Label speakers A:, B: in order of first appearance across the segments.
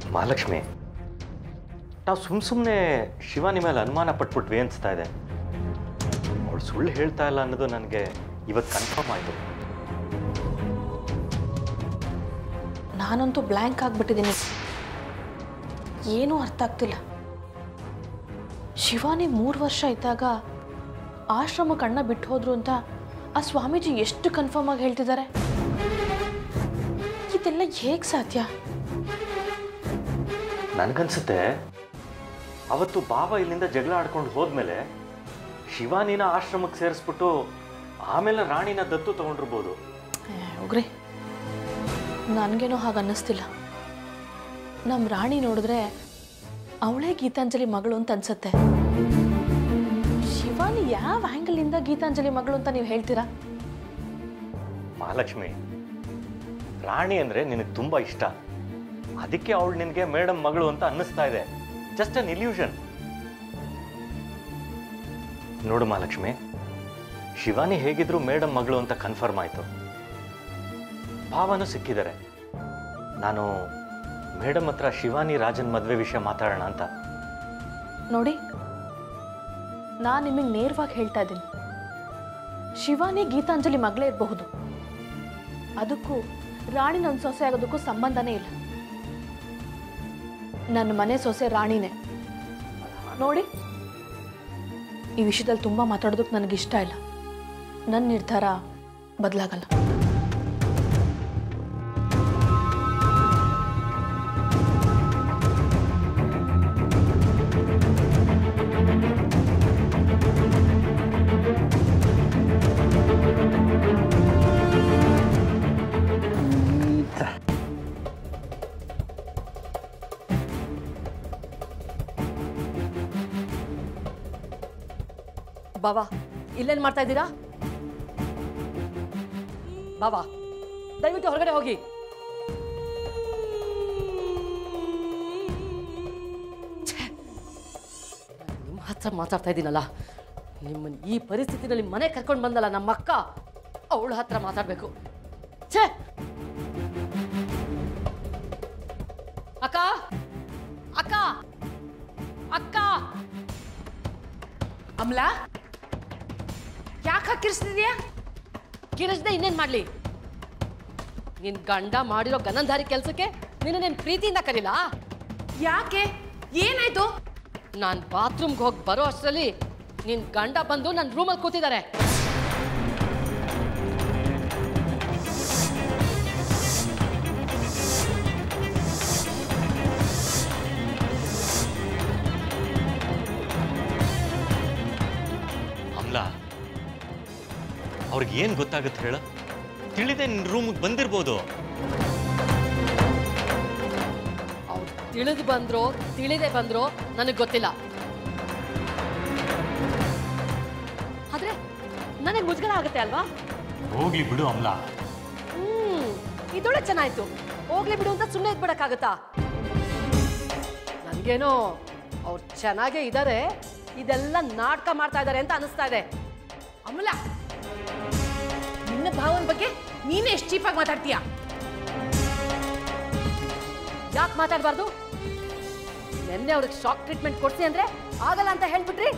A: ಮಹಾಲಕ್ಷ್ಮಿ, ನಾವು ಸುಮ್ಮನೆ ಶಿವಾನಿ ಮೇಲೆ ಅನುಮಾನ ಪಟ್ಬಿಟ್ವಿ ಅನಿಸ್ತಾ ಇದೆ. ಅವಳು ಸುಳ್ಳು ಹೇಳ್ತಾ ಇಲ್ಲ ಅನ್ನೋದು ನನಗೆ ಇವತ್ತು ಕನ್ಫರ್ಮ್ ಆಯಿತು.
B: ನಾನಂತೂ ಬ್ಲ್ಯಾಂಕ್ ಆಗಿಬಿಟ್ಟಿದ್ದೀನಿ. ಏನೂ ಅರ್ಥ ಆಗ್ತಿಲ್ಲ. ಶಿವಾನಿ 3 ವರ್ಷ ಇದ್ದಾಗ ಆಶ್ರಮಕ್ಕೆ ಅಣ್ಣ ಬಿಟ್ಟು ಹೋದ್ರು ಅಂತ ಆ ಸ್ವಾಮೀಜಿ ಎಷ್ಟು ಕನ್ಫರ್ಮ್ ಆಗಿ ಹೇಳ್ತಿದ್ದಾರೆ. ಇದೆಲ್ಲ ಹೇಗೆ ಸಾಧ್ಯ?
A: ನನಗನ್ಸುತ್ತೆ ಅವತ್ತು ಬಾಬಾ ಇಲ್ಲಿಂದ ಜಗಳ ಆಡ್ಕೊಂಡು ಹೋದ್ಮೇಲೆ ಶಿವಾನಿನ ಆಶ್ರಮಕ್ಕೆ ಸೇರಿಸ್ಬಿಟ್ಟು ಆಮೇಲೆ ರಾಣಿನ ದತ್ತು ತಗೊಂಡಿರ್ಬೋದು.
B: ಹೋಗ್ರಿ, ನನಗೇನೋ ಹಾಗೆ ಅನ್ನಿಸ್ತಿಲ್ಲ. ನಮ್ಮ ರಾಣಿ ನೋಡಿದ್ರೆ ಅವಳೇ ಗೀತಾಂಜಲಿ ಮಗಳು ಅಂತ ಅನ್ಸುತ್ತೆ. ಶಿವಾನಿ ಯಾವ ಆ್ಯಂಗಲಿಂದ ಗೀತಾಂಜಲಿ ಮಗಳು ಅಂತ ನೀವು ಹೇಳ್ತೀರಾ?
A: ಮಹಾಲಕ್ಷ್ಮಿ, ರಾಣಿ ಅಂದರೆ ನಿನಗೆ ತುಂಬ ಇಷ್ಟ. ಅದಕ್ಕೆ ಅವಳು ನಿನಗೆ ಮೇಡಮ್ ಮಗಳು ಅಂತ ಅನ್ನಿಸ್ತಾ ಇದೆ. Just an illusion. ನೋಡು ಮಹಾಲಕ್ಷ್ಮಿ, ಶಿವಾನಿ ಹೇಗಿದ್ರು ಮೇಡಮ್ ಮಗಳು ಅಂತ ಕನ್ಫರ್ಮ್ ಆಯಿತು. ಭಾವನೂ ಸಿಕ್ಕಿದ್ದಾರೆ. ನಾನು ಮೇಡಮ್ ಹತ್ರ ಶಿವಾನಿ ರಾಜನ್ ಮದುವೆ ವಿಷಯ ಮಾತಾಡೋಣ ಅಂತ.
B: ನೋಡಿ, ನಾನು ನಿಮಗೆ ನೇರವಾಗಿ ಹೇಳ್ತಾ ಇದ್ದೀನಿ, ಶಿವಾನಿ ಗೀತಾಂಜಲಿ ಮಗಳೇ ಇರಬಹುದು. ಅದಕ್ಕೂ ರಾಣಿ ನನ್ನ ಸೊಸೆ ಆಗೋದಕ್ಕೂ ಸಂಬಂಧನೇ ಇಲ್ಲ. ನನ್ನ ಮನೆ ಸೊಸೆ ರಾಣಿನೇ. ನೋಡಿ, ಈ ವಿಷಯದಲ್ಲಿ ತುಂಬ ಮಾತಾಡೋದಕ್ಕೆ ನನಗಿಷ್ಟ ಇಲ್ಲ. ನನ್ನ ನಿರ್ಧಾರ ಬದಲಾಗಲ್ಲ.
C: ಬಾವಾ, ಇಲ್ಲೇನು ಮಾಡ್ತಾ ಇದ್ದೀರಾ? ಬಾವಾ, ದಯವಿಟ್ಟು ಹೊರಗಡೆ ಹೋಗಿ. ನಿಮ್ಮ ಹತ್ರ ಮಾತಾಡ್ತಾ ಇದ್ದೀನಲ್ಲ, ನಿಮ್ಮನ್ನು ಈ ಪರಿಸ್ಥಿತಿನಲ್ಲಿ ಮನೆ ಕರ್ಕೊಂಡು ಬಂದಲ್ಲ ನಮ್ಮ ಅಕ್ಕ, ಅವಳ ಹತ್ರ ಮಾತಾಡಬೇಕು. ಛೇ, ಅಕ್ಕ ಅಕ್ಕ ಅಕ್ಕ.
D: ಅಮಲಾ, ಯಾಕೆ ಕಿರಿಸ್ತಿದ್ಯಾ?
C: ಕಿರಿಸ್ದೆ ಇನ್ನೇನು ಮಾಡಲಿ? ನಿನ್ ಗಂಡ ಮಾಡಿರೋ ಗನಂಧಾರಿ ಕೆಲಸಕ್ಕೆ ನಿನ್ನ ಪ್ರೀತಿಯಿಂದ ಕರೀಲಾ?
D: ಯಾಕೆ? ಏನಾಯ್ತು?
C: ನಾನು ಬಾತ್ರೂಮ್ಗೆ ಹೋಗಿ ಬರೋ ಅಷ್ಟರಲ್ಲಿ ನಿನ್ ಗಂಡ ಬಂದು ನನ್ನ ರೂಮಲ್ಲಿ ಕೂತಿದ್ದಾರೆ.
A: ಅವ್ರಿಗೆ ಏನು ಗೊತ್ತಾಗುತ್ತೆ ಹೇಳ? ತಿಳಿದೇ ನಿನ್ನ ರೂಮ್ಗೆ ಬಂದಿರ್ಬೋದು.
C: ಅವ್ರು ತಿಳಿದು ಬಂದ್ರೋ ತಿಳಿದೇ ಬಂದ್ರೋ ನನಗೆ ಗೊತ್ತಿಲ್ಲ. ಆದ್ರೆ ನನಗೆ ಮುಜುಗರ ಆಗುತ್ತೆ ಅಲ್ವಾ?
A: ಹೋಗ್ಲಿ ಬಿಡು ಅಮ್ಲಾ.
C: ಇದೊಳ್ಳೆ ಚೆನ್ನಾಯ್ತು. ಹೋಗ್ಲಿ ಬಿಡು ಅಂತ ಸುಮ್ಮನೆ ಇದ್ಬಿಡಕ್ಕಾಗತ್ತಾ? ನನಗೇನೋ ಅವ್ರು ಚೆನ್ನಾಗೇ ಇದ್ದಾರೆ, ಇದೆಲ್ಲ ನಾಟಕ ಮಾಡ್ತಾ ಇದ್ದಾರೆ ಅಂತ ಅನಿಸ್ತಾ ಇದೆ.
D: ಅಮಲಾ, ನಿನ್ನ ಭಾವನ ಬಗ್ಗೆ ನೀನೇ ಎಷ್ಟು ಚೀಪಾಗಿ ಮಾತಾಡ್ತೀಯಾ?
C: ಯಾಕೆ ಮಾತಾಡಬಾರ್ದು? ನಿನ್ನೆ ಅವ್ರಿಗೆ ಶಾಕ್ ಟ್ರೀಟ್ಮೆಂಟ್ ಕೊಡ್ಸಿ ಅಂದ್ರೆ ಆಗಲ್ಲ ಅಂತ ಹೇಳ್ಬಿಟ್ರಿ.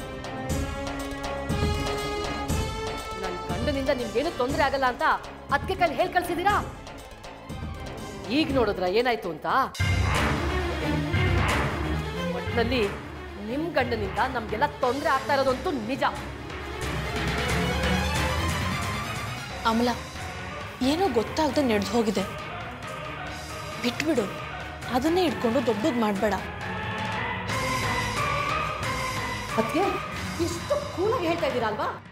C: ನನ್ನ ಗಂಡನಿಂದ ನಿಮ್ಗೇನು ತೊಂದರೆ ಆಗಲ್ಲ ಅಂತ ಅದಕ್ಕೆ ಕೈಲಿ ಹೇಳಿ ಕಳ್ಸಿದ್ದೀರಾ. ಈಗ ನೋಡಿದ್ರ ಏನಾಯ್ತು ಅಂತ? ಒಟ್ಟಿನಲ್ಲಿ ನಿಮ್ ಗಂಡನಿಂದ ನಮ್ಗೆಲ್ಲ ತೊಂದರೆ ಆಗ್ತಾ ಇರೋದಂತೂ ನಿಜ.
B: ಅಮಲಾ, ಏನೋ ಗೊತ್ತಾಗದೆ ನಡೆದು ಹೋಗಿದೆ, ಬಿಟ್ಬಿಡು. ಅದನ್ನೇ ಇಟ್ಕೊಂಡು ದೊಡ್ಡದು ಮಾಡಬೇಡ.
C: ಅದಕ್ಕೆ ಇಷ್ಟು ಕೂಲಾಗಿ ಹೇಳ್ತಾ ಇದ್ದೀರಾ ಅಲ್ವಾ?